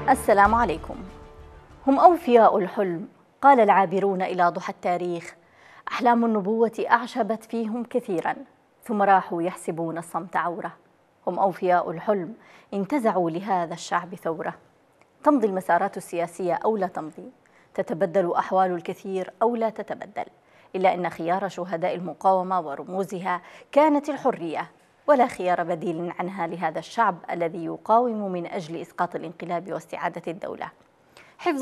السلام عليكم. هم أوفياء الحلم، قال العابرون إلى ضحى التاريخ. أحلام النبوة أعشبت فيهم كثيرا، ثم راحوا يحسبون الصمت عورة. هم أوفياء الحلم، انتزعوا لهذا الشعب ثورة. تمضي المسارات السياسية أو لا تمضي، تتبدل أحوال الكثير أو لا تتبدل، إلا أن خيار شهداء المقاومة ورموزها كانت الحرية، ولا خيار بديل عنها لهذا الشعب الذي يقاوم من أجل إسقاط الانقلاب واستعادة الدولة. حفظ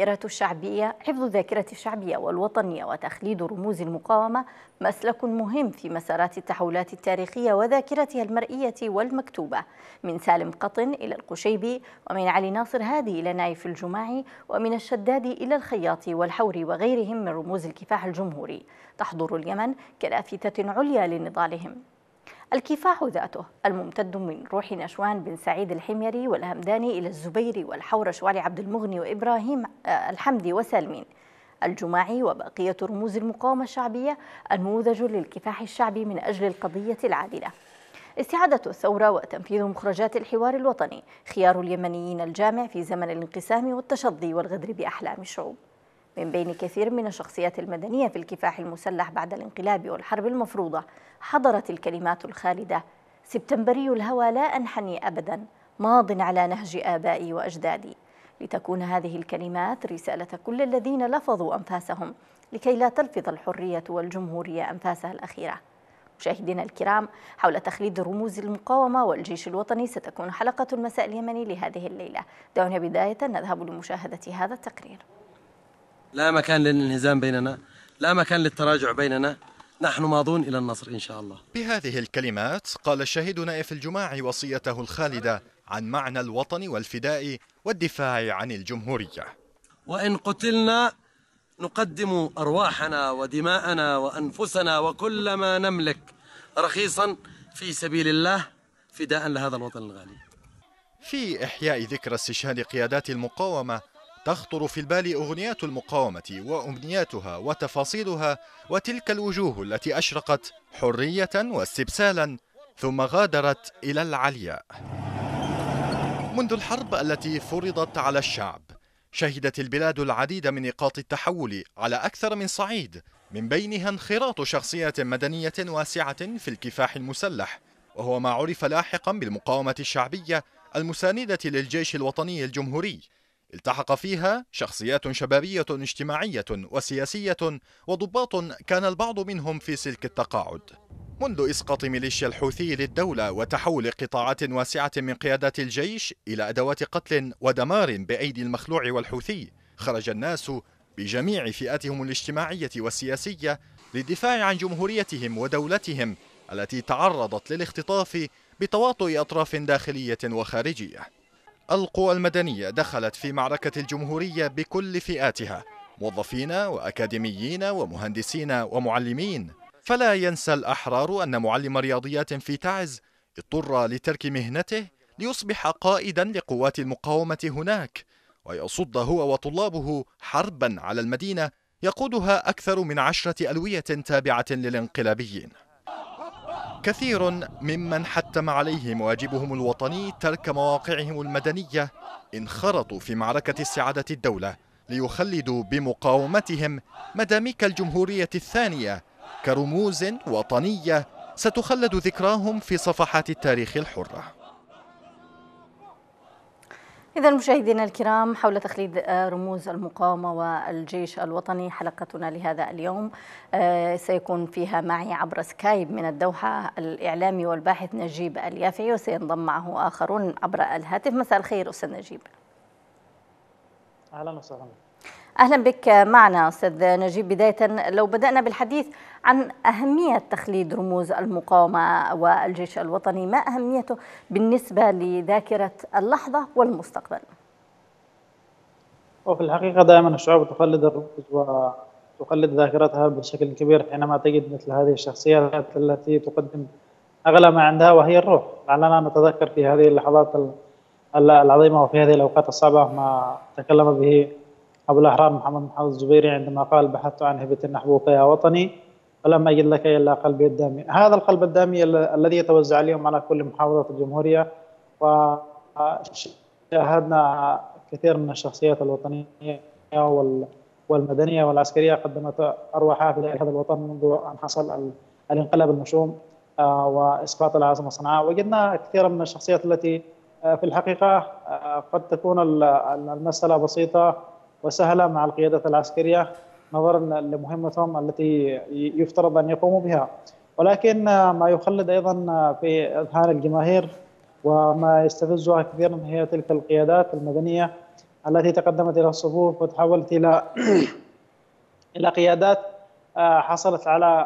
الذاكرة الشعبية والوطنية وتخليد رموز المقاومة مسلك مهم في مسارات التحولات التاريخية وذاكرتها المرئية والمكتوبة، من سالم قطن إلى القشيبي، ومن علي ناصر هادي إلى نايف الجماعي، ومن الشداد إلى الخياط والحوري وغيرهم من رموز الكفاح الجمهوري. تحضر اليمن كلافتة عليا لنضالهم. الكفاح ذاته الممتد من روح نشوان بن سعيد الحميري والهمداني إلى الزبيري والحورش وعلي عبد المغني وإبراهيم الحمدي وسالمين الجماعي وبقية رموز المقاومة الشعبية، نموذج للكفاح الشعبي من أجل القضية العادلة. استعادة الثورة وتنفيذ مخرجات الحوار الوطني خيار اليمنيين الجامع في زمن الانقسام والتشظي والغدر بأحلام الشعوب. من بين كثير من الشخصيات المدنية في الكفاح المسلح بعد الانقلاب والحرب المفروضة حضرت الكلمات الخالدة: سبتمبري الهوى لا أنحني أبدا، ماض على نهج آبائي وأجدادي. لتكون هذه الكلمات رسالة كل الذين لفظوا أنفاسهم لكي لا تلفظ الحرية والجمهورية أنفاسها الأخيرة. مشاهدينا الكرام، حول تخليد رموز المقاومة والجيش الوطني ستكون حلقة المساء اليمني لهذه الليلة. دعونا بداية نذهب لمشاهدة هذا التقرير. لا مكان للانهزام بيننا، لا مكان للتراجع بيننا، نحن ماضون إلى النصر إن شاء الله. بهذه الكلمات قال الشهيد نائف الجماعي وصيته الخالدة عن معنى الوطن والفداء والدفاع عن الجمهورية. وإن قتلنا نقدم أرواحنا ودماءنا وأنفسنا وكل ما نملك رخيصا في سبيل الله فداء لهذا الوطن الغالي. في إحياء ذكرى استشهاد قيادات المقاومة تخطر في البال أغنيات المقاومة وأمنياتها وتفاصيلها وتلك الوجوه التي أشرقت حرية واستبسالا ثم غادرت إلى العلياء. منذ الحرب التي فرضت على الشعب شهدت البلاد العديد من نقاط التحول على أكثر من صعيد، من بينها انخراط شخصيات مدنية واسعة في الكفاح المسلح، وهو ما عرف لاحقا بالمقاومة الشعبية المساندة للجيش الوطني الجمهوري. التحق فيها شخصيات شبابية اجتماعية وسياسية وضباط كان البعض منهم في سلك التقاعد. منذ إسقاط ميليشيا الحوثي للدولة وتحول قطاعات واسعة من قيادات الجيش إلى أدوات قتل ودمار بأيدي المخلوع والحوثي، خرج الناس بجميع فئاتهم الاجتماعية والسياسية للدفاع عن جمهوريتهم ودولتهم التي تعرضت للاختطاف بتواطؤ أطراف داخلية وخارجية. القوى المدنية دخلت في معركة الجمهورية بكل فئاتها، موظفين وأكاديميين ومهندسين ومعلمين. فلا ينسى الأحرار أن معلم رياضيات في تعز اضطر لترك مهنته ليصبح قائدا لقوات المقاومة هناك، ويصد هو وطلابه حربا على المدينة يقودها أكثر من 10 ألوية تابعة للانقلابيين. كثير ممن حتم عليهم واجبهم الوطني ترك مواقعهم المدنية انخرطوا في معركة استعادة الدولة ليخلدوا بمقاومتهم مداميك الجمهورية الثانية كرموز وطنية ستخلد ذكراهم في صفحات التاريخ الحرة. إذا مشاهدينا الكرام، حول تخليد رموز المقاومة والجيش الوطني حلقتنا لهذا اليوم. سيكون فيها معي عبر سكايب من الدوحة الإعلامي والباحث نجيب اليافعي، وسينضم معه آخرون عبر الهاتف. مساء الخير أستاذ نجيب. أهلا وسهلا. أهلا بك معنا أستاذ نجيب. بداية لو بدأنا بالحديث عن أهمية تخليد رموز المقاومة والجيش الوطني، ما أهميته بالنسبة لذاكرة اللحظة والمستقبل؟ وفي الحقيقة دائما الشعوب تخلد الرموز وتخلد ذاكرتها بشكل كبير حينما تجد مثل هذه الشخصيات التي تقدم أغلى ما عندها وهي الروح. لعلنا نتذكر في هذه اللحظات العظيمة وفي هذه الأوقات الصعبة ما تكلم به أبو الأحرار محمد الزبيري عندما قال: بحثت عن هبة نحبوك يا وطني ولم أجد لك إلا قلبي الدامي. هذا القلب الدامي الذي يتوزع اليوم على كل محافظة الجمهورية، وشاهدنا كثير من الشخصيات الوطنية والمدنية والعسكرية قدمت أرواحها في هذا الوطن منذ أن حصل الانقلاب المشؤوم وإسقاط العاصمة صنعاء. وجدنا كثيرا من الشخصيات التي في الحقيقة قد تكون المسألة بسيطة وسهلة مع القيادة العسكرية نظرا لمهمتهم التي يفترض أن يقوموا بها، ولكن ما يخلد أيضا في أذهان الجماهير وما يستفزها كثيرا هي تلك القيادات المدنية التي تقدمت إلى الصفوف وتحولت إلى قيادات حصلت على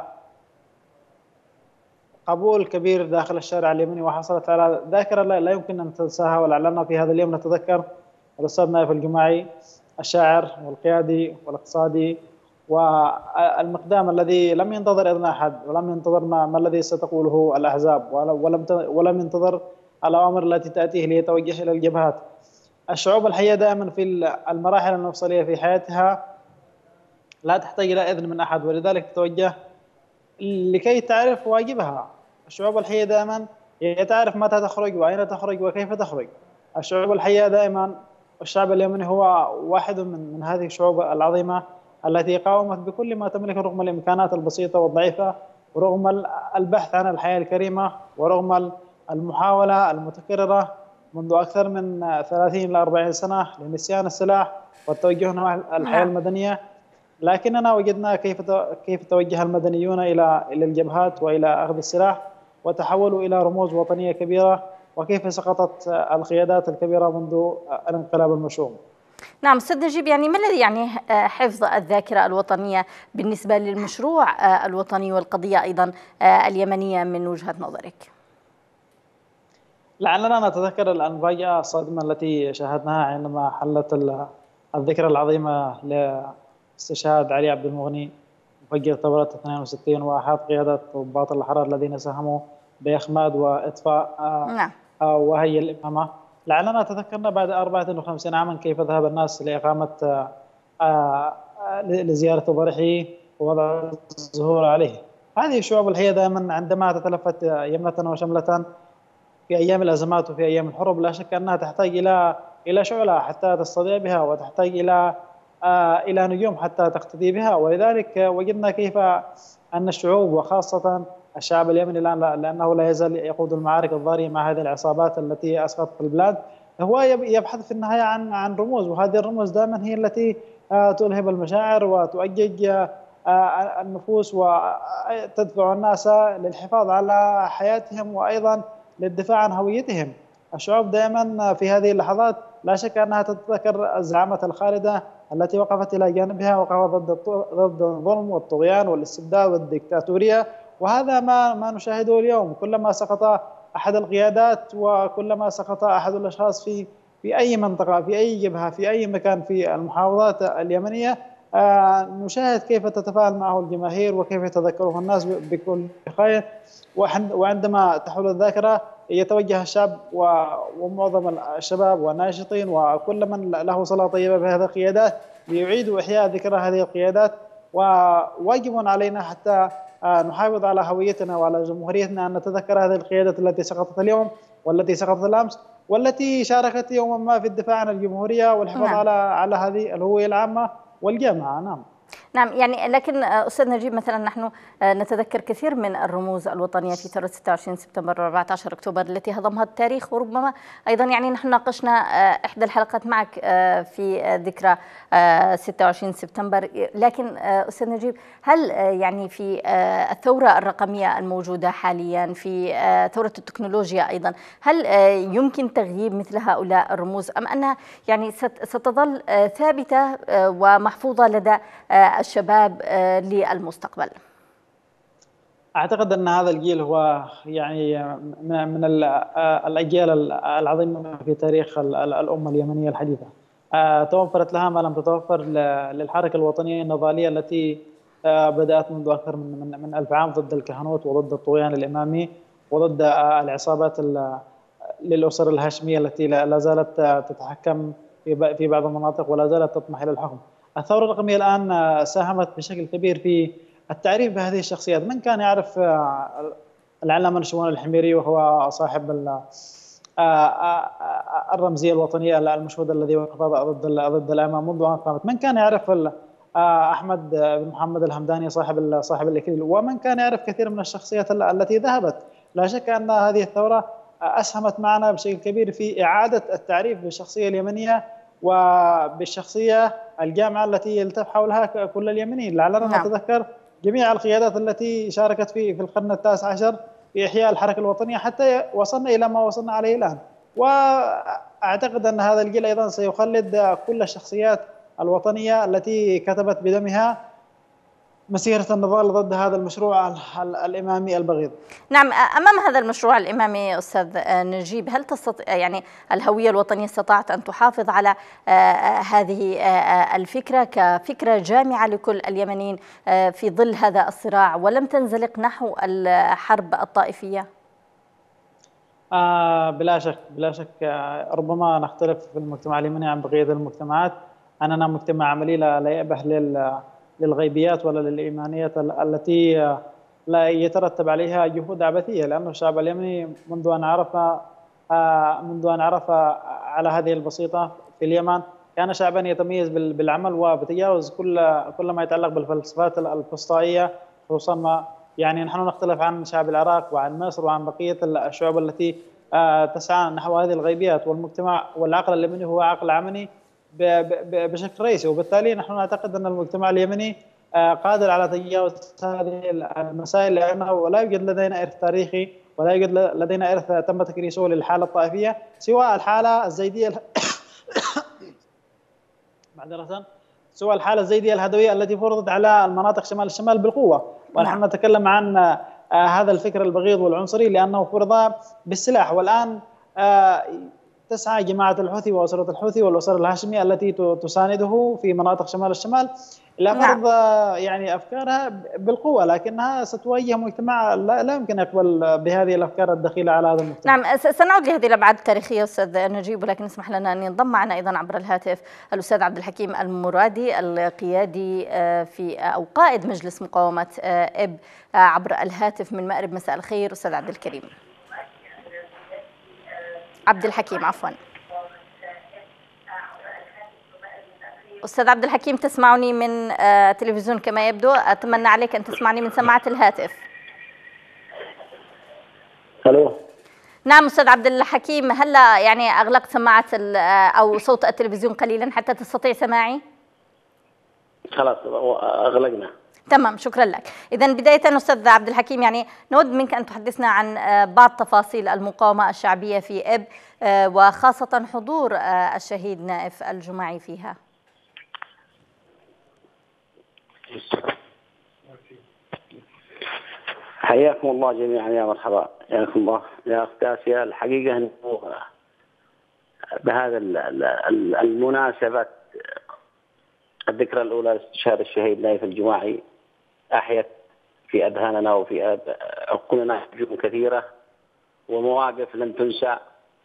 قبول كبير داخل الشارع اليمني، وحصلت على ذاكرة لا يمكن أن تنساها. ولعلنا في هذا اليوم نتذكر الأستاذ نايف الجماعي الشاعر والقيادي والاقتصادي والمقدام الذي لم ينتظر إذن أحد ولم ينتظر ما الذي ستقوله الأحزاب ولم ينتظر الأوامر التي تأتيه ليتوجه إلى الجبهات. الشعوب الحية دائما في المراحل المفصلية في حياتها لا تحتاج إلى إذن من أحد، ولذلك تتوجه لكي تعرف واجبها. الشعوب الحية دائما هي تعرف متى تخرج وأين تخرج وكيف تخرج. الشعوب الحية دائما، الشعب اليمني هو واحد من هذه الشعوب العظيمة التي قاومت بكل ما تملك رغم الإمكانات البسيطة والضعيفة، ورغم البحث عن الحياة الكريمة، ورغم المحاولة المتكررة منذ أكثر من 30 إلى 40 سنة لنسيان السلاح والتوجه نحو الحياة المدنية. لكننا وجدنا كيف توجه المدنيون إلى الجبهات وإلى أخذ السلاح وتحولوا إلى رموز وطنية كبيرة، وكيف سقطت القيادات الكبيرة منذ الانقلاب المشؤوم. نعم أستاذ نجيب، يعني ما الذي يعني حفظ الذاكرة الوطنية بالنسبة للمشروع الوطني والقضية أيضا اليمنية من وجهة نظرك؟ لعلنا نتذكر المفاجأة الصادمة التي شاهدناها عندما حلت الذكرى العظيمة لاستشهاد علي عبد المغني مفجر ثورة 62 وأحد قيادة ضباط الأحرار الذين ساهموا بإخماد وإطفاء وهي الإمامة. لعلنا تذكرنا بعد 54 عاما كيف ذهب الناس لإقامة لزيارة ضريحه ووضع الزهور عليه. هذه الشعوب الحية دائما عندما تتلفت يمنة وشملة في أيام الأزمات وفي أيام الحروب لا شك أنها تحتاج إلى شعلة حتى تستضيء بها، وتحتاج إلى نجوم حتى تقتدي بها. ولذلك وجدنا كيف أن الشعوب وخاصة الشعب اليمني الآن لأنه لا يزال يقود المعارك الضارية مع هذه العصابات التي أسقطت البلاد، هو يبحث في النهاية عن رموز، وهذه الرموز دائما هي التي تلهب المشاعر وتؤجج النفوس وتدفع الناس للحفاظ على حياتهم وأيضا للدفاع عن هويتهم. الشعوب دائما في هذه اللحظات لا شك أنها تتذكر الزعامة الخالدة التي وقفت إلى جانبها، وقفت ضد الظلم والطغيان والاستبداد والديكتاتورية. وهذا ما نشاهده اليوم، كلما سقط أحد القيادات وكلما سقط أحد الأشخاص في أي منطقة، في أي جبهة، في أي مكان في المحافظات اليمنية، نشاهد كيف تتفاعل معه الجماهير وكيف يتذكره الناس بكل خير. وعندما تحول الذاكرة يتوجه الشعب ومعظم الشباب والناشطين وكل من له صلة طيبة بهذه القيادات ليعيدوا إحياء ذكرى هذه القيادات. وواجب علينا حتى نحافظ على هويتنا وعلى جمهوريتنا أن نتذكر هذه القيادات التي سقطت اليوم والتي سقطت الأمس والتي شاركت يوما ما في الدفاع عن الجمهورية والحفاظ على هذه الهوية العامة والجامعة. نعم، يعني لكن أستاذ نجيب مثلا نحن نتذكر كثير من الرموز الوطنية في ثورة 26 سبتمبر و 14 أكتوبر التي هضمها التاريخ، وربما أيضا يعني نحن ناقشنا إحدى الحلقات معك في ذكرى 26 سبتمبر. لكن أستاذ نجيب، هل يعني في الثورة الرقمية الموجودة حاليا، في ثورة التكنولوجيا أيضا، هل يمكن تغييب مثل هؤلاء الرموز أم أنها يعني ستظل ثابتة ومحفوظة لدى الشباب للمستقبل؟ أعتقد أن هذا الجيل هو يعني من الأجيال العظيمة في تاريخ الأمة اليمنية الحديثة. توفرت لها ما لم تتوفر للحركة الوطنية النضالية التي بدأت منذ أكثر من 1000 عام ضد الكهنوت وضد الطغيان الإمامي وضد العصابات للأسر الهاشمية التي لا زالت تتحكم في بعض المناطق ولا زالت تطمح إلى الحكم. الثورة الرقمية الآن ساهمت بشكل كبير في التعريف بهذه الشخصيات. من كان يعرف العلامة نشوان الحميري وهو صاحب الرمزية الوطنية المشهود الذي وقف ضد الأمة منذ أن قامت. من كان يعرف أحمد بن محمد الهمداني صاحب الإكليل، ومن كان يعرف كثير من الشخصيات التي ذهبت. لا شك أن هذه الثورة أسهمت معنا بشكل كبير في إعادة التعريف بالشخصية اليمنية وبالشخصية الجامعة التي يلتف حولها كل اليمنيين. لعلنا نتذكر جميع القيادات التي شاركت في القرن التاسع عشر في إحياء الحركة الوطنية حتى وصلنا إلى ما وصلنا عليه الآن. وأعتقد أن هذا الجيل أيضا سيخلد كل الشخصيات الوطنية التي كتبت بدمها مسيرة النضال ضد هذا المشروع الإمامي البغيض. نعم، أمام هذا المشروع الإمامي أستاذ نجيب، هل تستطيع يعني الهوية الوطنية استطاعت أن تحافظ على هذه الفكرة كفكرة جامعة لكل اليمنيين في ظل هذا الصراع ولم تنزلق نحو الحرب الطائفية؟ بلا شك ربما نختلف في المجتمع اليمني عن بقية المجتمعات، أننا مجتمع عملي لا يأبه للغيبيات ولا للإيمانيات التي لا يترتب عليها جهود عبثية، لأن الشعب اليمني منذ أن عرف على هذه البسيطة في اليمن كان شعبا يتميز بالعمل وبتجاوز كل ما يتعلق بالفلسفات الفسطائية، خصوصا ما يعني نحن نختلف عن شعب العراق وعن مصر وعن بقية الشعوب التي تسعى نحو هذه الغيبيات. والمجتمع والعقل اليمني هو عقل عملي بشكل رئيسي، وبالتالي نحن نعتقد أن المجتمع اليمني قادر على تجاوز هذه المسائل، لأنه لا يوجد لدينا إرث تاريخي ولا يوجد لدينا إرث تم تكريسه للحالة الطائفية سوى الحالة الزيدية سوى الحالة الزيدية الهدوية التي فرضت على المناطق شمال الشمال بالقوة. ونحن نتكلم عن هذا الفكر البغيض والعنصري لأنه فرض بالسلاح. والآن تسعى جماعة الحوثي وأسرة الحوثي والأسرة الهاشمية التي تسانده في مناطق شمال الشمال إلى فرض يعني أفكارها بالقوة، لكنها ستواجه مجتمع لا يمكن يقبل بهذه الأفكار الدخيلة على هذا المجتمع. نعم، سنعود لهذه الأبعاد التاريخية أستاذ نجيب، ولكن اسمح لنا أن ينضم معنا أيضا عبر الهاتف الأستاذ عبد الحكيم المرادي القيادي في أو قائد مجلس مقاومة إب عبر الهاتف من مأرب. مساء الخير أستاذ عبد الكريم. عبد الحكيم عفوا. أستاذ عبد الحكيم، تسمعني من تلفزيون كما يبدو، أتمنى عليك أن تسمعني من سماعة الهاتف. الو. نعم أستاذ عبد الحكيم، هلا يعني أغلقت سماعة أو صوت التلفزيون قليلا حتى تستطيع سماعي؟ خلاص أغلقنا. تمام، شكرا لك. إذا بداية أستاذ عبد الحكيم، يعني نود منك أن تحدثنا عن بعض تفاصيل المقاومة الشعبية في إب وخاصة حضور الشهيد نائف الجمعي فيها. حياكم الله جميعا، يا مرحبا، حياكم الله يا أستاذ. الحقيقة أنه بهذا المناسبة الذكرى الأولى لاستشهاد الشهيد نائف الجمعي أحيت في أذهاننا وفي عقولنا نجوم كثيرة ومواقف لن تنسى.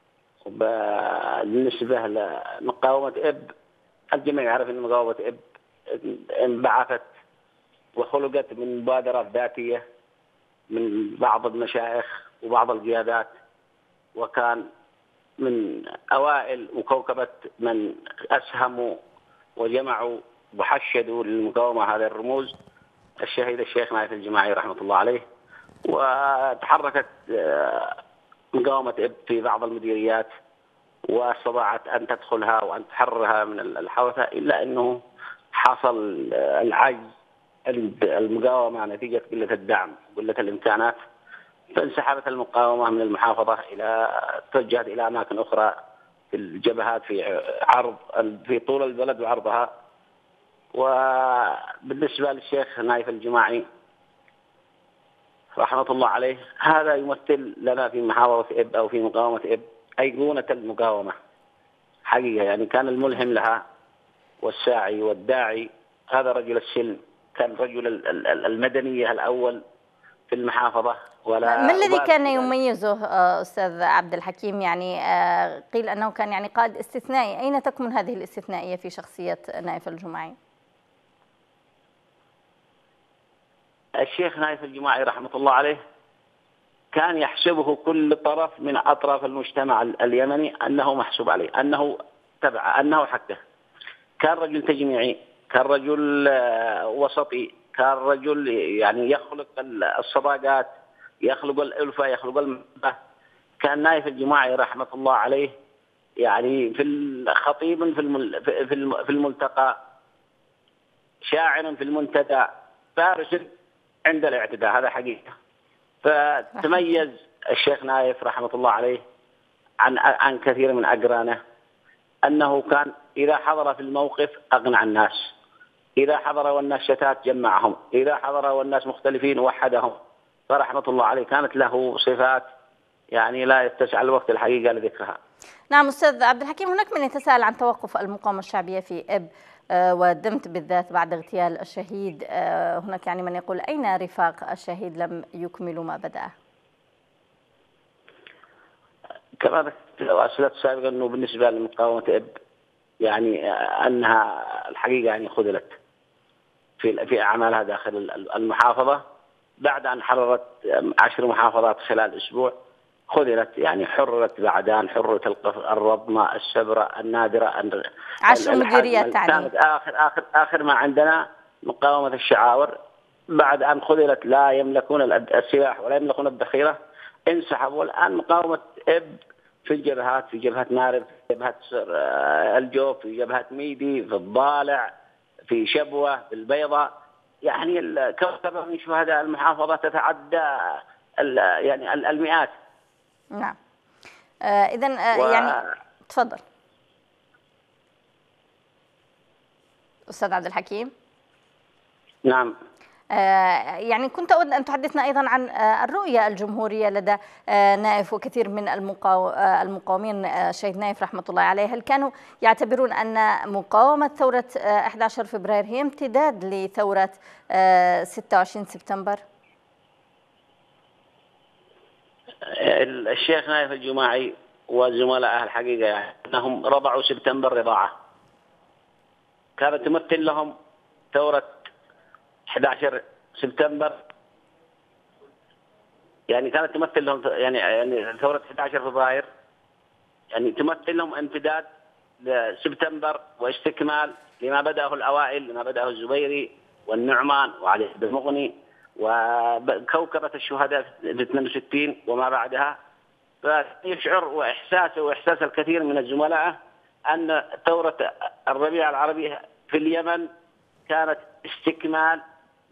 بالنسبة لمقاومة إب، الجميع يعرف أن مقاومة إب انبعثت وخلقت من مبادرات ذاتية من بعض المشايخ وبعض القيادات، وكان من أوائل وكوكبة من أسهموا وجمعوا وحشدوا للمقاومة هذه الرموز الشهيد الشيخ نائف الجمعي رحمة الله عليه. وتحركت مقاومة إب في بعض المديريات واستطاعت أن تدخلها وأن تحررها من الحوثة، إلا أنه حصل العجز المقاومة نتيجة قلة الدعم وقلة الإمكانات، فانسحبت المقاومة من المحافظة توجهت إلى أماكن أخرى في الجبهات في طول البلد وعرضها. وبالنسبة للشيخ نائف الجمعي رحمة الله عليه، هذا يمثل لنا في محافظة إب أو في مقاومة إب أيقونة المقاومة حقيقة. يعني كان الملهم لها والساعي والداعي هذا رجل السلم، كان رجل المدنية الأول في المحافظة. ما الذي كان يميزه أستاذ عبد الحكيم؟ يعني قيل أنه كان يعني قائد استثنائي، أين تكمن هذه الاستثنائية في شخصية نائف الجمعي؟ الشيخ نائف الجمعي رحمة الله عليه كان يحسبه كل طرف من أطراف المجتمع اليمني أنه محسوب عليه، أنه تبع، أنه حقه. كان رجل تجميعي، كان رجل وسطي، كان رجل يعني يخلق الصداقات، يخلق الألفة، يخلق المحبة. كان نايف الجماعي رحمة الله عليه يعني في خطيب في الملتقى، شاعر في المنتدى، فارس عند الاعتداء، هذا حقيقة. فتميز الشيخ نايف رحمة الله عليه عن كثير من أقرانه، أنه كان إذا حضر في الموقف أقنع الناس، إذا حضر والناس شتات جمعهم، إذا حضر والناس مختلفين وحدهم. فرحمة الله عليه كانت له صفات يعني لا يتسع الوقت الحقيقة لذكرها. نعم أستاذ عبد الحكيم، هناك من يتساءل عن توقف المقاومة الشعبية في إب ودمت بالذات بعد اغتيال الشهيد. هناك يعني من يقول أين رفاق الشهيد لم يكملوا ما بدأه؟ كما أسلفت سابقا أنه بالنسبة لمقاومة إب يعني أنها الحقيقة يعني خذلت في أعمالها داخل المحافظة، بعد أن حررت 10 محافظات خلال أسبوع. خذلت يعني، حررت بعدان، حررت الرضمة، السبرة، النادرة، 10 مديريات تعني. كانت آخر ما عندنا مقاومة الشعاور. بعد أن خذلت لا يملكون السلاح ولا يملكون الذخيرة، انسحبوا. الآن مقاومة إب في الجبهات، في جبهة مارب، في جبهة الجوف، في جبهة ميدي، في الضالع، في شبوة، في البيضة. يعني كوكبة من شهداء المحافظة تتعدى يعني المئات. نعم. إذن يعني تفضل أستاذ عبد الحكيم. نعم. يعني كنت أود أن تحدثنا أيضا عن الرؤية الجمهورية لدى نايف وكثير من المقاومين. الشهيد نايف رحمة الله عليه، هل كانوا يعتبرون أن مقاومة ثورة 11 فبراير هي امتداد لثورة 26 سبتمبر؟ الشيخ نايف الجماعي وزملائه الحقيقة يعني أنهم رضعوا سبتمبر رضاعة. كانت تمثل لهم ثورة 11 سبتمبر، يعني كانت تمثل لهم يعني ثورة 11 فبراير يعني تمثل لهم امتداد لسبتمبر واستكمال لما بدأه الأوائل، لما بدأه الزبيري والنعمان وعلي بن المغني وكوكبة الشهداء في 62 وما بعدها. فيشعر وإحساس الكثير من الزملاء أن ثورة الربيع العربي في اليمن كانت استكمال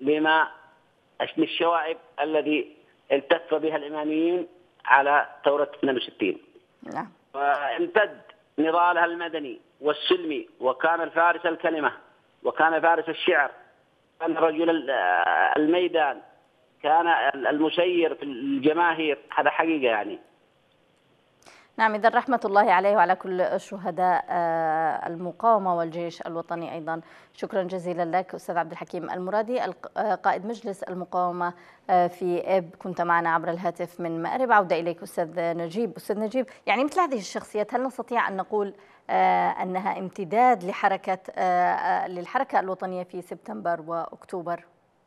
للشوائب الذي التف بها الإماميين على ثورة 62. نعم. وامتد نضالها المدني والسلمي، وكان الفارس الكلمة، وكان فارس الشعر، كان رجل الميدان، كان المسير في الجماهير. هذا حقيقة يعني. نعم، إذن رحمة الله عليه وعلى كل شهداء المقاومة والجيش الوطني أيضا. شكرا جزيلا لك أستاذ عبد الحكيم المرادي، قائد مجلس المقاومة في إب، كنت معنا عبر الهاتف من مأرب. عودة إليك أستاذ نجيب. أستاذ نجيب، يعني مثل هذه الشخصيات هل نستطيع أن نقول أنها امتداد للحركة الوطنية في سبتمبر وأكتوبر؟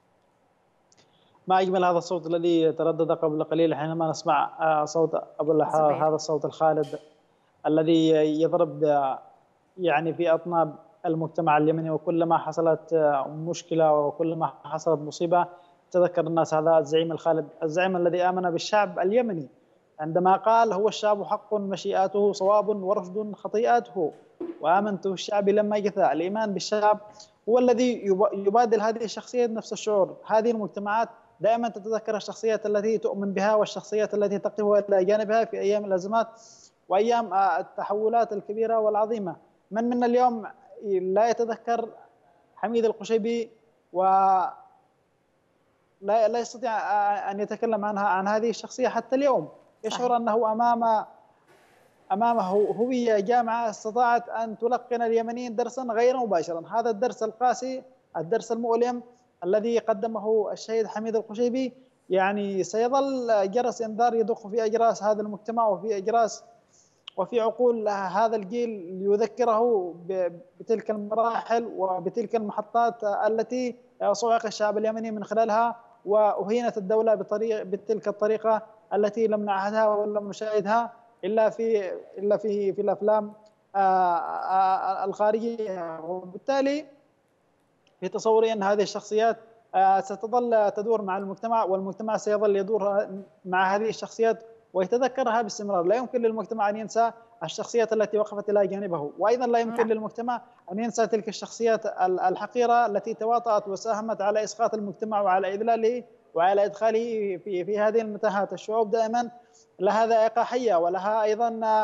ما أجمل هذا الصوت الذي تردد قبل قليل حينما نسمع صوت أبو هذا الصوت الخالد الذي يضرب يعني في أطناب المجتمع اليمني. وكلما حصلت مشكلة وكلما حصلت مصيبة تذكر الناس هذا الزعيم الخالد، الزعيم الذي آمن بالشعب اليمني عندما قال: هو الشعب حق مشيئاته صواب ورشد خطيئاته، وآمنت بالشعب لما جثى. الإيمان بالشعب هو الذي يبادل هذه الشخصيات نفس الشعور. هذه المجتمعات دائما تتذكر الشخصيات التي تؤمن بها والشخصيات التي تقف إلى جانبها في أيام الأزمات وأيام التحولات الكبيرة والعظيمة. من منا اليوم لا يتذكر حميد القشيبي ولا يستطيع أن يتكلم عن هذه الشخصية حتى اليوم؟ يشعر أنه أمامه هوية جامعة استطاعت أن تلقن اليمنيين درسا غير مباشرا. هذا الدرس القاسي، الدرس المؤلم الذي قدمه الشهيد حميد القشيبي، يعني سيظل جرس إنذار يدق في أجراس هذا المجتمع وفي أجراس وفي عقول هذا الجيل ليذكره بتلك المراحل وبتلك المحطات التي صعق الشعب اليمني من خلالها، وأهينت الدولة بتلك الطريقة التي لم نعهدها ولم نشاهدها إلا في الأفلام الخارجية. وبالتالي في تصوري أن هذه الشخصيات ستظل تدور مع المجتمع، والمجتمع سيظل يدور مع هذه الشخصيات ويتذكرها باستمرار. لا يمكن للمجتمع أن ينسى الشخصيات التي وقفت إلى جانبه، وأيضا لا يمكن للمجتمع أن ينسى تلك الشخصيات الحقيرة التي تواطأت وساهمت على إسقاط المجتمع وعلى إذلاله وعلى إدخاله في هذه المتاهات. الشعوب دائما لها ذائقة حية ولها أيضا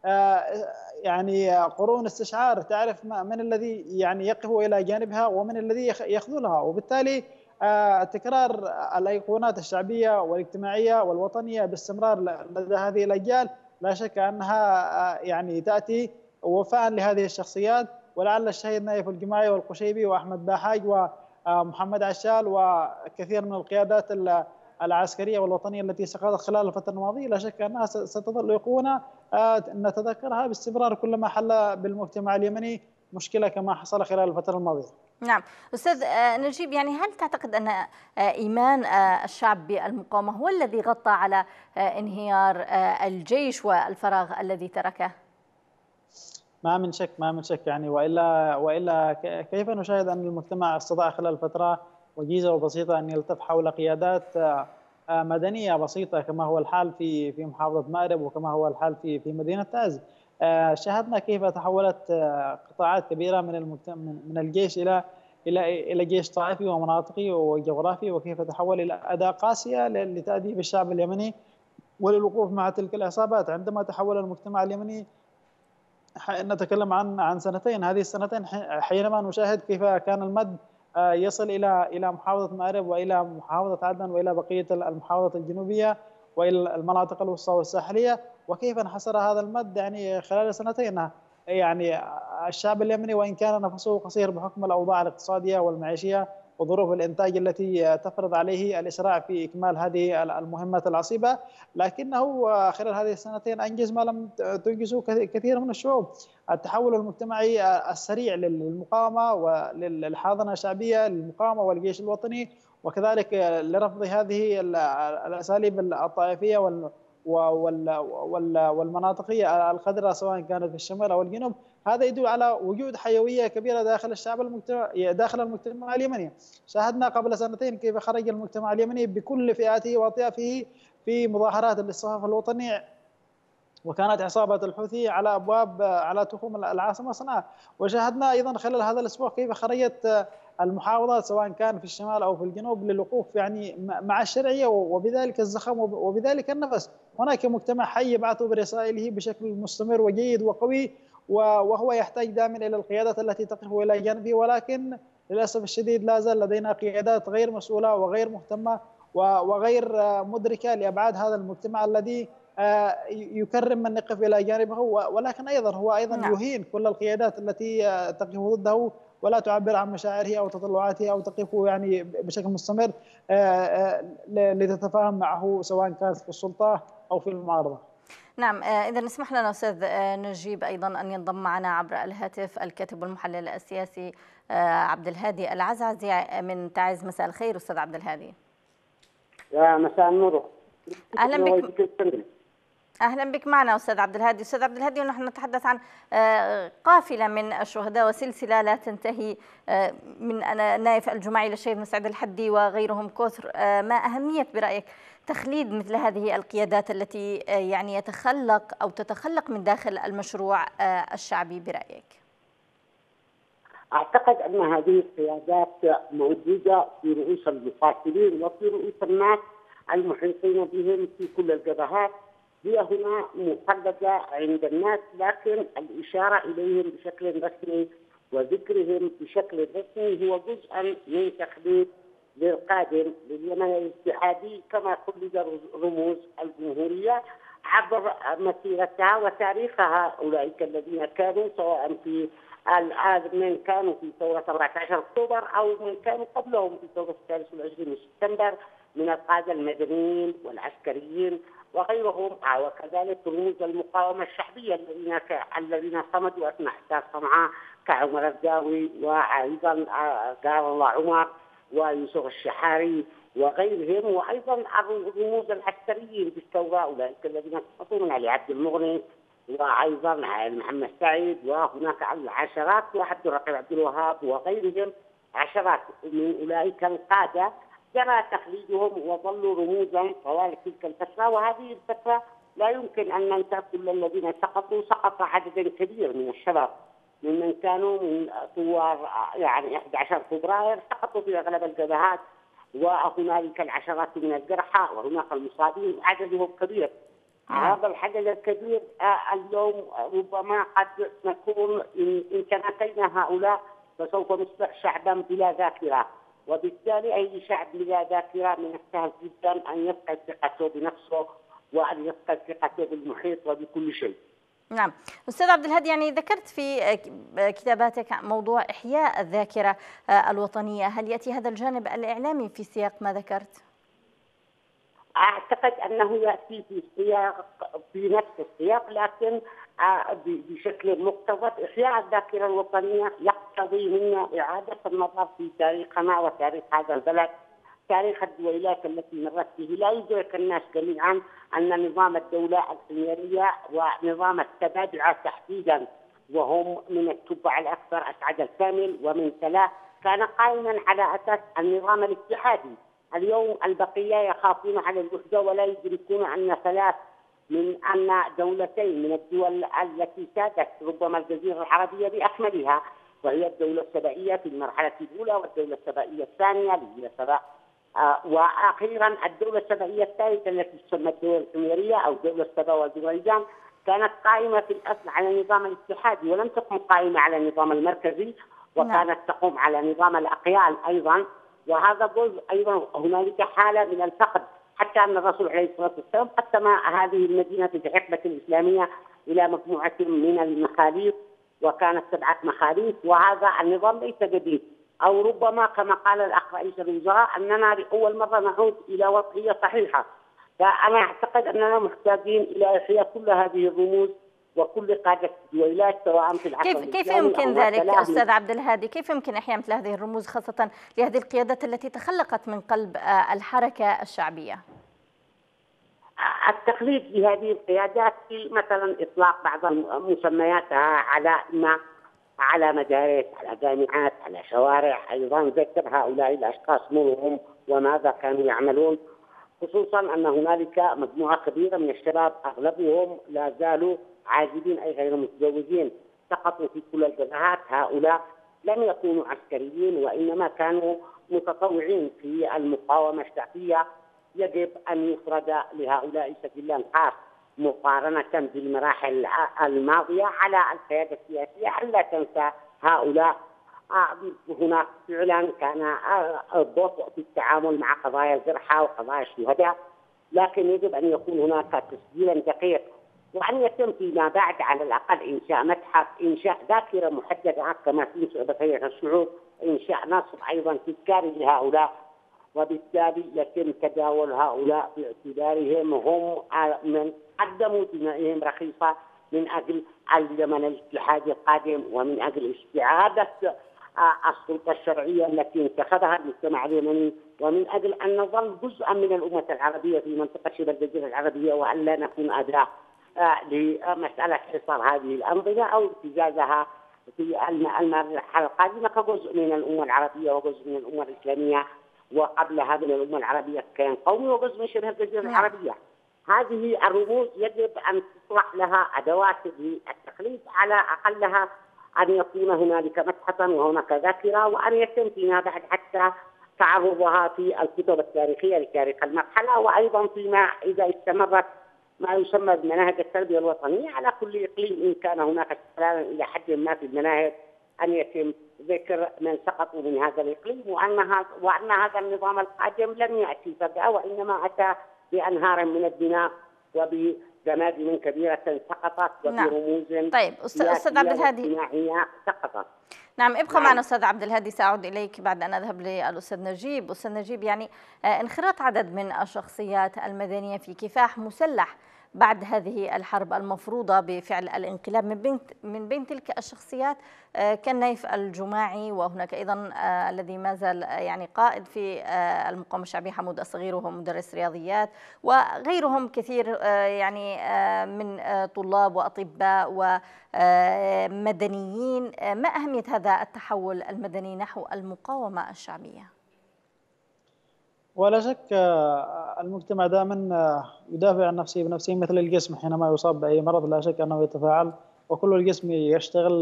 يعني قرون استشعار، تعرف من الذي يعني يقف إلى جانبها ومن الذي يخذلها. وبالتالي تكرار الأيقونات الشعبية والاجتماعية والوطنية باستمرار لدى هذه الأجيال لا شك أنها يعني تأتي وفاء لهذه الشخصيات. ولعل الشهيد نايف الجماعي والقشيبي وأحمد باحاج ومحمد عشال وكثير من القيادات العسكرية والوطنية التي سقطت خلال الفترة الماضية لا شك أنها ستظل أيقونة نتذكرها باستمرار كلما حل بالمجتمع اليمني مشكلة كما حصل خلال الفترة الماضية. نعم أستاذ نجيب، يعني هل تعتقد أن إيمان الشعب بالمقاومة هو الذي غطى على انهيار الجيش والفراغ الذي تركه؟ ما من شك يعني، وإلا كيف نشاهد أن المجتمع استطاع خلال الفترة وجيزة وبسيطة أن يلتف حول قيادات مدنية بسيطة كما هو الحال في محافظة مأرب وكما هو الحال في مدينة تعز. شاهدنا كيف تحولت قطاعات كبيرة من الجيش إلى جيش طائفي ومناطقي وجغرافي، وكيف تحول إلى أداة قاسية لتأديب الشعب اليمني وللوقوف مع تلك العصابات. عندما تحول المجتمع اليمني نتكلم عن سنتين، هذه السنتين حينما نشاهد كيف كان المد يصل إلى محافظة مأرب وإلى محافظة عدن وإلى بقية المحافظات الجنوبية وإلى المناطق الوسطى والساحلية، وكيف انحسر هذا المد يعني خلال سنتين. يعني الشعب اليمني وإن كان نفسه قصير بحكم الأوضاع الاقتصادية والمعيشية وظروف الإنتاج التي تفرض عليه الإسراع في إكمال هذه المهمات العصيبة، لكنه خلال هذه السنتين أنجز ما لم تنجزه كثير من الشعوب. التحول المجتمعي السريع للمقاومة وللحاضنة الشعبية للمقاومة والجيش الوطني، وكذلك لرفض هذه الأساليب الطائفية والمناطقية الخضراء سواء كانت في الشمال أو الجنوب. هذا يدل على وجود حيوية كبيرة داخل المجتمع اليمني. شاهدنا قبل سنتين كيف خرج المجتمع اليمني بكل فئاته وأطيافه في مظاهرات للصفاف الوطني، وكانت عصابة الحوثي على أبواب على تخوم العاصمة صنعاء. وشاهدنا أيضا خلال هذا الأسبوع كيف خرجت المحافظات سواء كان في الشمال أو في الجنوب للوقوف يعني مع الشرعية وبذلك الزخم وبذلك النفس. هناك مجتمع حي يبعث برسائله بشكل مستمر وجيد وقوي، وهو يحتاج دائما إلى القيادات التي تقف إلى جانبه، ولكن للأسف الشديد لا زال لدينا قيادات غير مسؤولة وغير مهتمة وغير مدركة لأبعاد هذا المجتمع الذي يكرم من يقف إلى جانبه، ولكن هو أيضا يهين كل القيادات التي تقف ضده ولا تعبر عن مشاعره أو تطلعاته أو تقف يعني بشكل مستمر لتتفاهم معه سواء كانت في السلطة أو في المعارضة. نعم، إذا اسمح لنا أستاذ نجيب أيضا أن ينضم معنا عبر الهاتف الكاتب والمحلل السياسي عبد الهادي العزعزي من تعز. مساء الخير أستاذ عبد الهادي. يا مساء النور. أهلا بك. أهلا بك معنا أستاذ عبد الهادي. أستاذ عبد الهادي، ونحن نتحدث عن قافلة من الشهداء وسلسلة لا تنتهي من نايف الجماعي للشهيد مسعد الحدي وغيرهم كثر. ما أهمية برأيك تخليد مثل هذه القيادات التي يعني تتخلق من داخل المشروع الشعبي برأيك؟ أعتقد أن هذه القيادات موجودة في رؤوس المقاتلين وفي رؤوس الناس المحيطين بهم في كل الجبهات. هي هنا مخلدة عند الناس، لكن الإشارة إليهم بشكل رسمي وذكرهم بشكل رسمي هو جزءا من تخليد للقادم لليمن الاتحادي كما خلد رموز الجمهورية عبر مسيرتها وتاريخها. أولئك الذين كانوا سواء في من كانوا في ثورة 14 أكتوبر أو من كانوا قبلهم في ثورة 23 من سبتمبر من القادة المدنيين والعسكريين وغيرهم، وكذلك رموز المقاومة الشعبية الذين صمدوا أثناء إحداث صنعاء كعمر الداوي وأيضا قال الله عمر ويوسف الشحاري وغيرهم، وأيضا الرموز العسكريين بالثورة أولئك الذين سقطوا من علي عبد المغني وأيضا محمد سعيد، وهناك العشرات وعبد الرقيب عبد الوهاب وغيرهم، عشرات من أولئك القادة جرى تخليدهم وظلوا رموزا طوال تلك الفترة. وهذه الفترة لا يمكن أن ننسى كل الذين سقطوا. سقط عدد كبير من الشباب ممن كانوا من ثوار يعني 11 فبراير، سقطوا في أغلب الجبهات، وهنالك العشرات من الجرحى وهناك المصابين، عددهم كبير. هذا العدد الكبير اليوم ربما قد نكون إن تناسينا هؤلاء فسوف نصبح شعبا بلا ذاكرة، وبالتالي أي شعب بلا ذاكرة من السهل جدا أن يفقد ثقته بنفسه وأن يفقد ثقته بالمحيط وبكل شيء. نعم أستاذ عبد الهادي، يعني ذكرت في كتاباتك موضوع إحياء الذاكرة الوطنية، هل يأتي هذا الجانب الإعلامي في سياق ما ذكرت؟ أعتقد أنه يأتي في نفس السياق، لكن بشكل مقتضب. إحياء الذاكرة الوطنية يقتضي منا إعادة النظر في تاريخنا وتاريخ هذا البلد، تاريخ الدويلات التي مرت به. لا يدرك الناس جميعا أن نظام الدولة الحميرية ونظام التبادع تحديدا، وهم من التبع الأكثر أسعد الكامل ومن ثلاث، كان قائما على أساس النظام الاتحادي. اليوم البقية يخافون على الوحدة ولا يدركون أن ثلاث من أن دولتين من الدول التي سادت ربما الجزيرة العربية بأكملها، وهي الدولة السبائية في المرحلة الأولى والدولة السبائية الثانية اللي هي سبا، وأخيرا الدولة السبائية الثالثة التي تسمى الدولة الحميرية أو الدولة السبا والأذربيجان، كانت قائمة في الأصل على النظام الاتحادي ولم تكن قائمة على النظام المركزي، وكانت تقوم على نظام الأقيال أيضا. وهذا جزء أيضا هنالك حالة من الفقد، حتى أن الرسول عليه الصلاة والسلام قسم هذه المدينة في الحقبة الإسلامية إلى مجموعة من المخاليف، وكانت 7 مخاليف، وهذا النظام ليس جديد، أو ربما كما قال الأخ رئيس الوزراء أننا لأول مرة نعود إلى وضعية صحيحة. فأنا أعتقد أننا محتاجين إلى إحياء كل هذه الرموز وكل قادة الدويلات سواء في العصر كيف يمكن ذلك أستاذ عبد الهادي؟ كيف يمكن إحياء مثل هذه الرموز خاصة لهذه القيادات التي تخلقت من قلب الحركة الشعبية؟ التقليد لهذه القيادات في مثلا إطلاق بعض مسمياتها على مدارس، على جامعات، على شوارع، أيضا ذكر هؤلاء الأشخاص منهم وماذا كانوا يعملون، خصوصا أن هنالك مجموعة كبيرة من الشباب أغلبهم لا زالوا عازبين أي غير متزوجين، سقطوا في كل الجبهات. هؤلاء لم يكونوا عسكريين وإنما كانوا متطوعين في المقاومة الشعبية. يجب أن يفرض لهؤلاء سجلا خاص مقارنة بالمراحل الماضية على القيادة السياسية. ألا تنسى هؤلاء هناك فعلا كان بطء في التعامل مع قضايا الجرحى وقضايا الشهداء، لكن يجب أن يكون هناك تسجيلا دقيق، وأن يتم فيما بعد على الأقل إنشاء متحف، إنشاء ذاكرة محددة كما في بقية الشعوب، إنشاء نصب أيضا تذكاري لهؤلاء، وبالتالي يتم تداول هؤلاء باعتبارهم هم من قدموا دمائهم رخيصة من أجل الزمن الاتحادي القادم، ومن أجل استعادة السلطة الشرعية التي انتخبها المجتمع اليمني، ومن أجل أن نظل جزءا من الأمة العربية في منطقة شبه الجزيرة العربية، وأن لا نكون أداة لمسألة حصار هذه الأنظمة أو ابتزازها في المرحلة القادمة كجزء من الأمة العربية وجزء من الأمة الإسلامية، وقبلها من الأمة العربية كان قومي وجزء من شبه الجزيرة العربية. هذه الرموز يجب أن تصلح لها أدوات للتقليد، على أقلها أن يكون هنالك متحفا وهناك ذاكرة، وأن يتم فيما بعد حتى تعرضها في الكتب التاريخية لتاريخ المرحلة، وأيضا فيما إذا استمرت ما يسمى بمناهج التربية الوطنية على كل إقليم إن كان هناك استقلالا إلى حد ما في المناهج، أن يتم ذكر من سقطوا من هذا الإقليم، وأن هذا النظام القادم لم يأتي فجأة، وإنما أتى بأنهار من الدماء وبجماجم كبيرة سقطت وبرموز طيب أستاذ عبد الهادي سقطت. نعم ابقى معنا أستاذ عبد الهادي، سأعود إليك بعد أن أذهب للأستاذ نجيب. أستاذ نجيب، يعني انخراط عدد من الشخصيات المدنية في كفاح مسلح بعد هذه الحرب المفروضة بفعل الانقلاب من بين تلك الشخصيات كان نايف الجماعي، وهناك أيضا الذي ما زال يعني قائد في المقاومة الشعبية حمود الصغير وهو مدرس رياضيات، وغيرهم كثير يعني من طلاب وأطباء ومدنيين. ما أهمية هذا التحول المدني نحو المقاومة الشعبية؟ ولا شك المجتمع دائما يدافع عن نفسه بنفسه، مثل الجسم حينما يصاب بأي مرض لا شك أنه يتفاعل وكل الجسم يشتغل.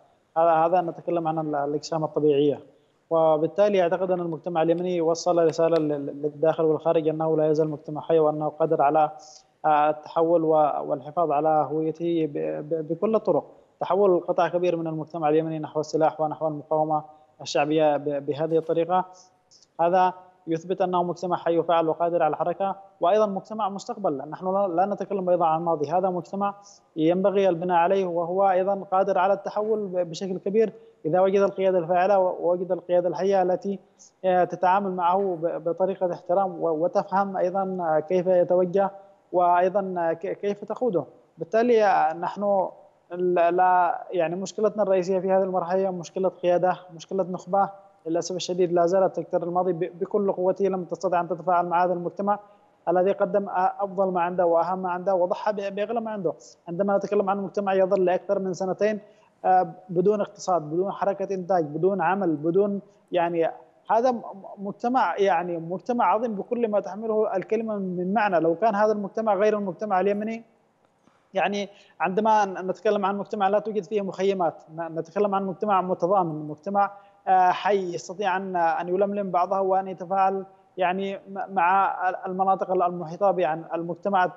هذا نتكلم عن الأجسام الطبيعية، وبالتالي أعتقد أن المجتمع اليمني وصل رسالة للداخل والخارج أنه لا يزال مجتمع حي، وأنه قادر على التحول والحفاظ على هويته بكل الطرق. تحول قطاع كبير من المجتمع اليمني نحو السلاح ونحو المقاومة الشعبية بهذه الطريقة، هذا يثبت أنه مجتمع حي وفاعل وقادر على الحركة، وأيضا مجتمع مستقبل. نحن لا نتكلم أيضا عن الماضي، هذا مجتمع ينبغي البناء عليه، وهو أيضا قادر على التحول بشكل كبير إذا وجد القيادة الفاعلة ووجد القيادة الحية التي تتعامل معه بطريقة احترام وتفهم أيضا كيف يتوجه وأيضا كيف تقوده. بالتالي نحن لا يعني مشكلتنا الرئيسية في هذه المرحلة هي مشكلة قيادة، مشكلة نخبة للأسف الشديد لا زالت تكرر الماضي بكل قوته، لم تستطع أن تتفاعل مع هذا المجتمع الذي قدم أفضل ما عنده وأهم ما عنده وضحى بأغلى ما عنده. عندما نتكلم عن مجتمع يظل لأكثر من سنتين بدون اقتصاد، بدون حركة إنتاج، بدون عمل، بدون يعني هذا مجتمع يعني مجتمع عظيم بكل ما تحمله الكلمة من معنى. لو كان هذا المجتمع غير المجتمع اليمني، يعني عندما نتكلم عن مجتمع لا توجد فيه مخيمات، نتكلم عن مجتمع متضامن، مجتمع حي يستطيع أن يلملم بعضها وأن يتفاعل يعني مع المناطق المحيطة به، عن المجتمع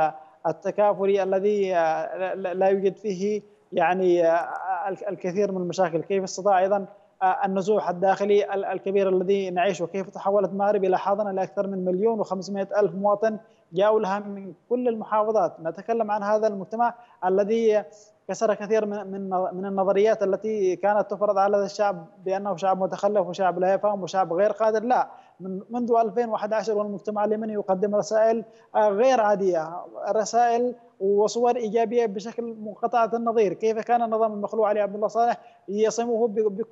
التكافلي الذي لا يوجد فيه يعني الكثير من المشاكل. كيف استطاع أيضا النزوح الداخلي الكبير الذي نعيشه، كيف تحولت مأرب إلى حاضنة لأكثر من 1,500,000 مواطن جاءوا لها من كل المحافظات. نتكلم عن هذا المجتمع الذي كسر كثير من النظريات التي كانت تفرض على هذا الشعب بأنه شعب متخلف وشعب لا يفهم وشعب غير قادر. لا، منذ 2011 والمجتمع اليمني يقدم رسائل غير عادية، رسائل وصور إيجابية بشكل منقطعة النظير. كيف كان النظام المخلوع علي عبد الله صالح يصمه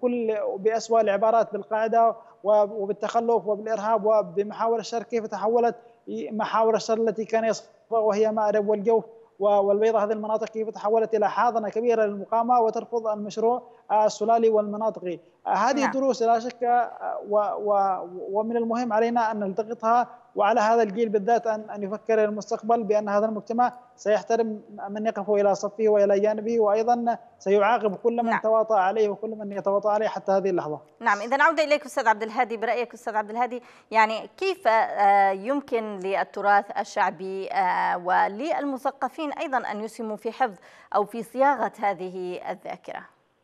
بأسوأ العبارات بالقاعدة وبالتخلف وبالإرهاب وبمحاور الشر، كيف تحولت محاور الشر التي كان يصفها وهي مأرب والجوف والبيضة، هذه المناطق كيف تحولت إلى حاضنة كبيرة للمقاومة وترفض المشروع السلالي والمناطقي. هذه دروس لا شك ومن المهم علينا أن نلتقطها، وعلى هذا الجيل بالذات أن يفكر المستقبل بأن هذا المجتمع سيحترم من يقف إلى صفه وإلى جانبه، وأيضا سيعاقب كل من تواطأ عليه وكل من يتواطأ عليه حتى هذه اللحظة. نعم، إذا نعود إليك أستاذ عبد الهادي، برأيك أستاذ عبد الهادي يعني كيف يمكن للتراث الشعبي وللمثقفين أيضا أن يسهموا في حفظ أو في صياغة هذه الذاكرة؟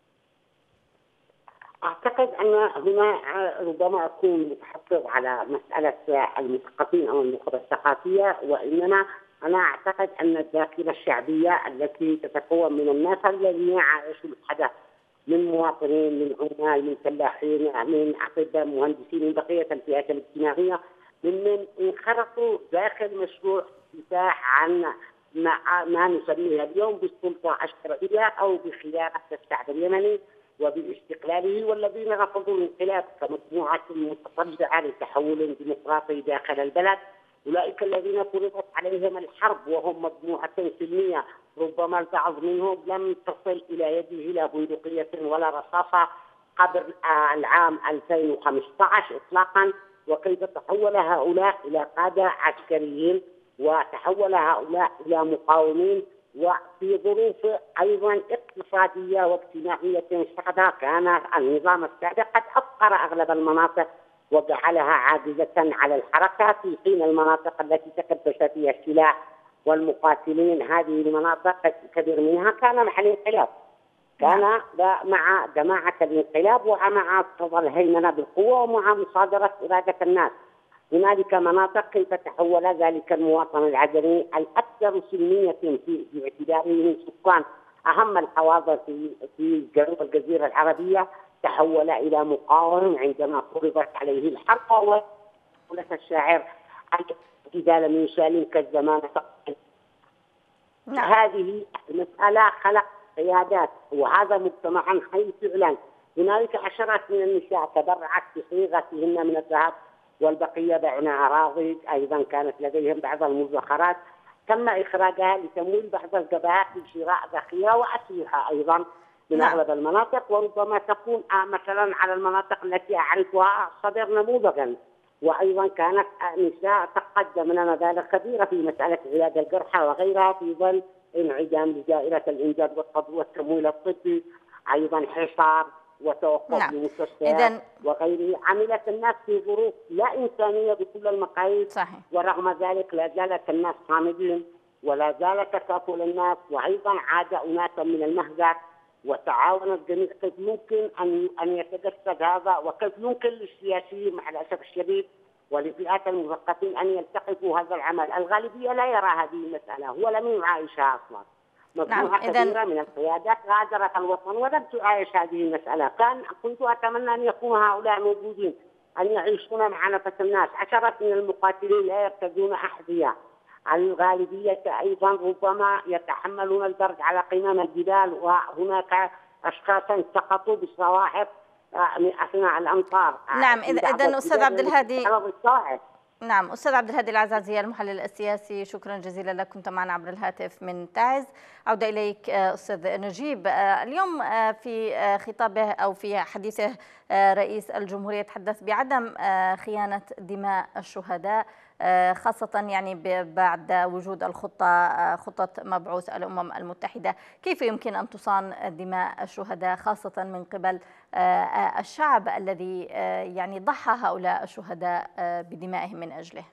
أعتقد أن هنا ربما أكون متحفظ على مسألة المثقفين أو النخبة الثقافية، وإنما أنا أعتقد أن الذاكرة الشعبية التي تتكون من الناس الذين عاشوا الحدث، من مواطنين، من عمال، من فلاحين، من أطباء، مهندسين، من بقية الفئات الاجتماعية، ممن انخرطوا داخل مشروع دفاع عن ما نسميه اليوم بالسلطة الشرعية أو بخيانة الشعب اليمني وباستقلاله، والذين رفضوا الانقلاب كمجموعة متطلعة لتحول ديمقراطي داخل البلد. أولئك الذين فرضت عليهم الحرب وهم مجموعة سلمية، ربما البعض منهم لم تصل إلى يده لا بندقية ولا رصاصة قبل العام 2015 إطلاقا، وكيف تحول هؤلاء إلى قادة عسكريين وتحول هؤلاء إلى مقاومين، وفي ظروف أيضا اقتصادية واجتماعية صعبة. كان النظام السابق قد أفقر أغلب المناطق وجعلها عاجزة على الحركة، في حين المناطق التي تكبس فيها السلاح والمقاتلين هذه المناطق كثير منها كان مع الانقلاب، كان مع جماعة الانقلاب ومع الهيمنة بالقوة ومع مصادرة إرادة الناس. هنالك مناطق كيف تحول ذلك المواطن العدني الأكثر سلمية في اعتباره من سكان أهم الحواضر في جنوب الجزيرة العربية، تحول إلى مقاوم عندما فرضت عليه الحرب. وقال الشاعر إذا لم يسالمك الزمان هذه مسألة خلق قيادات، وهذا مجتمعا حي فعلا. هنالك عشرات من النساء تبرعت بصيغتهن من الذهب، والبقية بعنا أراضي، أيضا كانت لديهم بعض المدخرات تم إخراجها لتمويل بعض الجبهات لشراء ذخيرة وأسلحة أيضا من أغلب المناطق، وربما تكون مثلا على المناطق التي أعرفها صدر نموذجا. وأيضا كانت نساء تقدمن مبالغ كبيرة في مسألة علاج الجرحى وغيرها في ظل انعدام لدائرة الإنجاب والتمويل الطبي، أيضا حصار وتوقف للمستشفيات وغيره. عملت الناس في ظروف لا إنسانية بكل المقاييس، ورغم ذلك لا زالت الناس صامدين ولا زال تكافل الناس، وأيضا عاد أناسا من المهجر وتعاون الجميع. كيف يمكن أن يتجسد هذا، وكيف يمكن للسياسيين مع الأسف الشديد ولفئات المثقفين أن يلتقطوا هذا العمل؟ الغالبية لا يرى هذه المسألة، هو لم يعايشها أصلا. مجموعة كبيرة من القيادات غادرت الوطن ولم تعايش هذه المسألة. كنت أتمنى أن يكون هؤلاء موجودين، أن يعيشون مع نفس الناس. عشرات من المقاتلين لا يرتدون أحذية، الغالبية أيضا ربما يتحملون البرد على قمم الجبال، وهناك أشخاصا سقطوا بالصواعق أثناء الأمطار. نعم، إذن أستاذ عبد الهادي، نعم أستاذ عبد الهادي العزازي المحلل السياسي، شكرا جزيلا لك، كنت معنا عبر الهاتف من تعز. عودة إليك أستاذ نجيب. اليوم في خطابه أو في حديثه رئيس الجمهورية تحدث بعدم خيانة دماء الشهداء، خاصة يعني بعد وجود خطة مبعوث الأمم المتحدة. كيف يمكن أن تصان دماء الشهداء خاصة من قبل الشعب الذي يعني ضحى هؤلاء الشهداء بدمائهم من أجله؟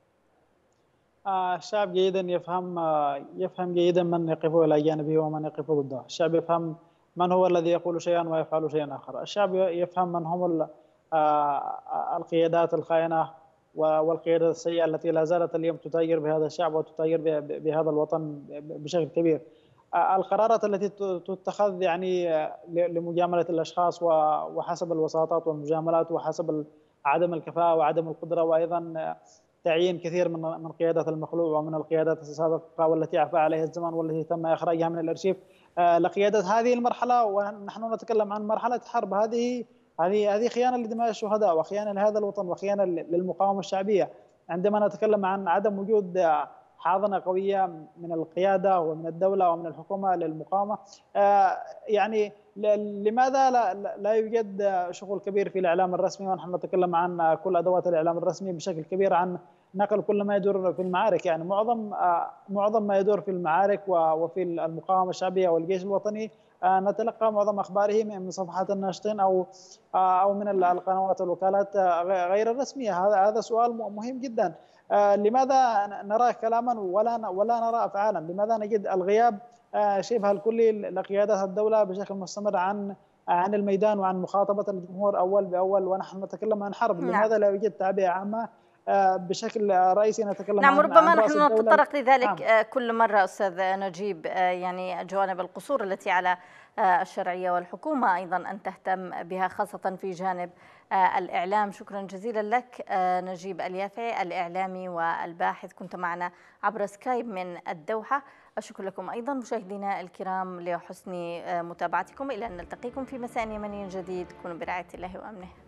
الشعب جيدا يفهم جيدا من يقف إلى جانبه ومن يقف ضده. الشعب يفهم من هو الذي يقول شيئا ويفعل شيئا آخر. الشعب يفهم من هم القيادات الخائنة والقيادات السيئة التي لا زالت اليوم تتاجر بهذا الشعب وتتاجر بهذا الوطن بشكل كبير. القرارات التي تتخذ يعني لمجاملة الأشخاص وحسب الوساطات والمجاملات وحسب عدم الكفاءة وعدم القدرة، وأيضا تعيين كثير من قيادات المخلوع ومن القيادات السابقة والتي عفى عليها الزمن والتي تم إخراجها من الأرشيف لقيادة هذه المرحلة. ونحن نتكلم عن مرحلة حرب. هذه خيانة لدماء الشهداء وخيانة لهذا الوطن وخيانة للمقاومة الشعبية. عندما نتكلم عن عدم وجود حاضنة قوية من القيادة ومن الدولة ومن الحكومة للمقاومة، يعني لماذا لا يوجد شغل كبير في الإعلام الرسمي؟ ونحن نتكلم عن كل أدوات الإعلام الرسمي بشكل كبير عن نقل كل ما يدور في المعارك. يعني معظم ما يدور في المعارك وفي المقاومة الشعبية والجيش الوطني نتلقى معظم أخباره من صفحات الناشطين أو من القنوات والوكالات غير الرسمية. هذا سؤال مهم جدا. لماذا نرى كلاما ولا نرى أفعالا؟ لماذا نجد الغياب شبه الكلي لقيادة الدولة بشكل مستمر عن الميدان وعن مخاطبة الجمهور أول بأول ونحن نتكلم عن حرب؟ لماذا لا يوجد تعبئة عامة بشكل رئيسي نتكلم عن ربما نحن نتطرق لذلك كل مرة أستاذ نجيب، يعني جوانب القصور التي على الشرعية والحكومة أيضا أن تهتم بها خاصة في جانب الإعلام. شكرا جزيلا لك نجيب اليافعي الإعلامي والباحث، كنت معنا عبر سكايب من الدوحة. أشكر لكم أيضا مشاهدينا الكرام لحسن متابعتكم، إلى أن نلتقيكم في مساء يمني جديد. كونوا برعاية الله وأمنه.